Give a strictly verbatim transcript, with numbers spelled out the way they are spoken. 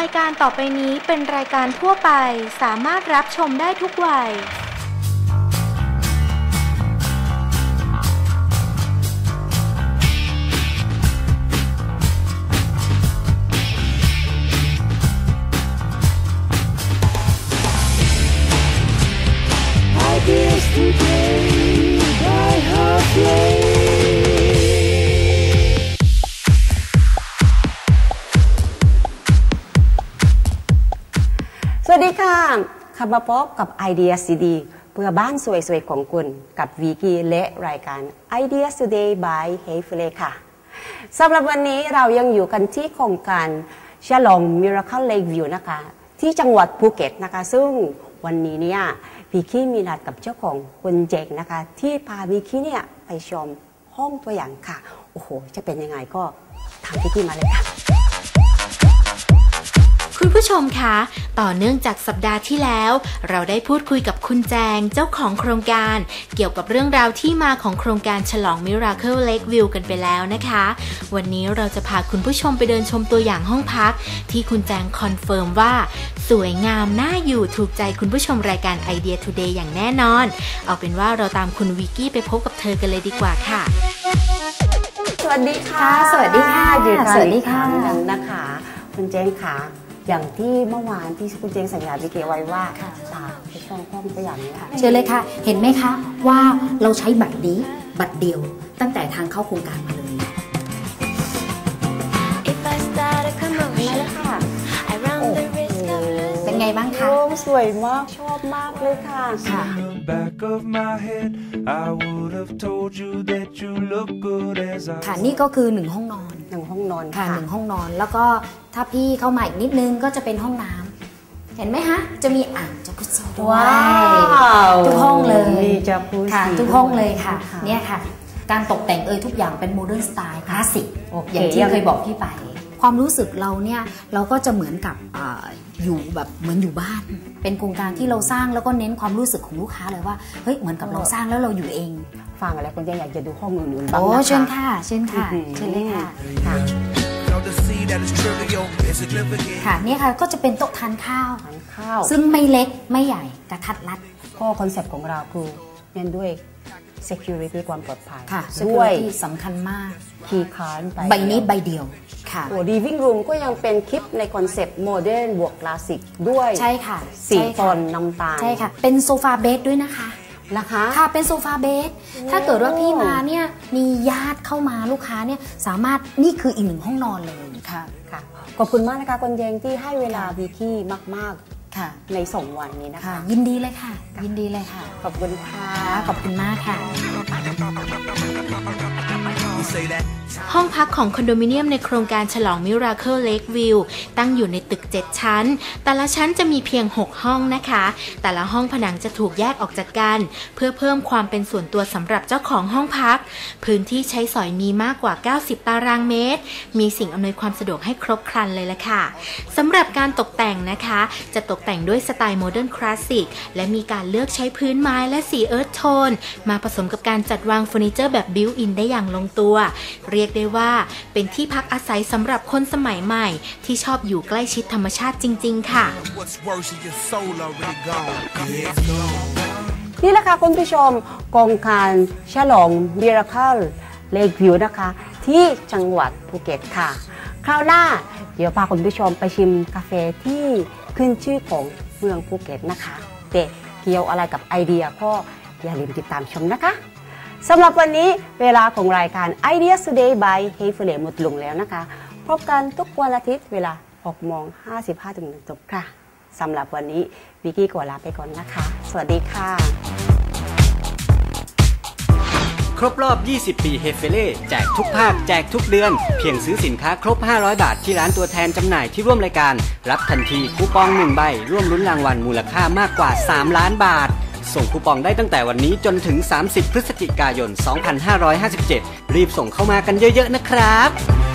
ายการต่อไปนี้เป็นรายการทั่วไปสามารถรับชมได้ทุกวัยสวัสดีค่ะขับมาพบกับไอเดียดีๆเพื่อบ้านสวยๆของคุณกับวิกีและรายการ Ideas Today by Hey Fle ค่ะสำหรับวันนี้เรายังอยู่กันที่โครงการฉลอง Miracle Lake View นะคะที่จังหวัดภูเก็ตนะคะซึ่งวันนี้เนี่ยวิกีมีนัดกับเจ้าของคุณเจงนะคะที่พาวิกีเนี่ยไปชมห้องตัวอย่างค่ะโอ้โหจะเป็นยังไงก็ทำวิกีมาเลยค่ะคุณผู้ชมคะต่อเนื่องจากสัปดาห์ที่แล้วเราได้พูดคุยกับคุณแจงเจ้าของโครงการเกี่ยวกับเรื่องราวที่มาของโครงการฉลอง Miracle Lake View กันไปแล้วนะคะวันนี้เราจะพาคุณผู้ชมไปเดินชมตัวอย่างห้องพักที่คุณแจงคอนเฟิร์มว่าสวยงามน่าอยู่ถูกใจคุณผู้ชมรายการ Idea Today อย่างแน่นอนเอาเป็นว่าเราตามคุณวิกกี้ไปพบกับเธอกันเลยดีกว่าค่ะสวัสดีค่ะสวัสดีค่ะสวัสดีค่ะนะคะคุณเจงค่ะอย่างที่เมื่อวานที่คุณเจงสัญญาวิเกไว้ว่าตาไปชมห้องตัวอย่างนี้ค่ะเชิญเลยค่ะเห็นไหมคะว่าเราใช้บัตรนี้บัตรเดียวตั้งแต่ทางเข้าโครงการมาเลยมาแล้วค่ะเป็นไงบ้างคะสวยมากชอบมากเลยค่ะค่ะนี่ก็คือหนึ่งห้องนอนหนึ่งห้องนอนค่ะหนึ่งห้องนอนแล้วก็ถ้าพี่เข้ามาอีกนิดนึงก็จะเป็นห้องน้ำเห็นไหมคะจะมีอ่างจักรุซี่ด้วยทุกห้องเลยมีจักรุซี่ค่ะทุกห้องเลยค่ะเนี่ยค่ะการตกแต่งเอ่ยทุกอย่างเป็นโมเดิร์นสไตล์คลาสสิกอย่างที่เคยบอกพี่ไปความรู้สึกเราเนี่ยเราก็จะเหมือนกับ อ, อยู่แบบเหมือนอยู่บ้านเป็นโครงการที่เราสร้างแล้วก็เน้นความรู้สึกของลูกค้าเลยว่าเฮ้ยเหมือนกับเราสร้างแล้วเราอยู่เองฟังอะไรคนอยากจะดูห้องอื่นๆบ้างนะคะโอ้เชิญค่ะเชิญค่ะเชิญเลยค่ะค่ะนี่ค่ะก็จะเป็นโต๊ะทานข้าวทานข้าวซึ่งไม่เล็กไม่ใหญ่กระทัดรัดข้อคอนเซ็ปต์ของเราคือเน้นด้วย security ความปลอดภัยค่ะด้วยสำคัญมากคีย์การ์ดใบนี้ใบเดียวค่ะโอ้ living room ก็ยังเป็นคลิปในคอนเซ็ปต์โมเดิร์นบวกคลาสสิกด้วยใช่ค่ะสีโทนน้ำตาลใช่ค่ะเป็นโซฟาเบดด้วยนะคะราคาค่ะเป็นโซฟาเบดถ้าเกิดว่าพี่มาเนี่ยมีญาติเข้ามาลูกค้าเนี่ยสามารถนี่คืออีกหนึ่งห้องนอนเลยค่ะค่ะขอบคุณมากนะคะคุณเจงที่ให้เวลาวิกี้มากๆค่ะในสองวันนี้นะคะยินดีเลยค่ะยินดีเลยค่ะขอบคุณค่ะขอบคุณมากค่ะห้องพักของคอนโดมิเนียมในโครงการฉลอง Miracle Lake View ตั้งอยู่ในตึกเจ็ดชั้นแต่ละชั้นจะมีเพียงหกห้องนะคะแต่ละห้องผนังจะถูกแยกออกจากกันเพื่อเพิ่มความเป็นส่วนตัวสำหรับเจ้าของห้องพักพื้นที่ใช้สอยมีมากกว่าเก้าสิบตารางเมตรมีสิ่งอำนวยความสะดวกให้ครบครันเลยละค่ะสำหรับการตกแต่งนะคะจะตกแต่งด้วยสไตล์โมเดิร์นคลาสสิกและมีการเลือกใช้พื้นไม้และสีเอิร์ธโทนมาผสมกับการจัดวางเฟอร์นิเจอร์แบบบิวต์อินได้อย่างลงตัวเรียกได้ว่าเป็นที่พักอาศัยสำหรับคนสมัยใหม่ที่ชอบอยู่ใกล้ชิดธรรมชาติจริงๆค่ะนี่แหละค่ะคุณผู้ชมโครงการฉลอง Miracle Lake View นะคะที่จังหวัดภูเก็ตค่ะคราวหน้าเดี๋ยวพาคุณผู้ชมไปชิมกาแฟที่ขึ้นชื่อของเมืองภูเก็ตนะคะแต่เกี่ยวอะไรกับไอเดียก็อย่าลืมติดตามชมนะคะสำหรับวันนี้เวลาของรายการ Ideas Today by Hey Fle หมดลงแล้วนะคะพบกันทุกวันอาทิตย์เวลาหกโมงห้าสิบห้าถึงหนึ่งทุ่มค่ะสำหรับวันนี้วิกกี้ขอลาไปก่อนนะคะสวัสดีค่ะครบรอบยี่สิบปีเฮฟเฟเล่แจกทุกภาคแจกทุกเดือนเพียงซื้อสินค้าครบห้าร้อยบาทที่ร้านตัวแทนจำหน่ายที่ร่วมรายการรับทันทีคูปองหนึ่งใบร่วมลุ้นรางวัลมูลค่ามากกว่าสามล้านบาทส่งคูปองได้ตั้งแต่วันนี้จนถึงสามสิบพฤศจิกายนสองพันห้าร้อยห้าสิบเจ็ดรีบส่งเข้ามากันเยอะๆนะครับ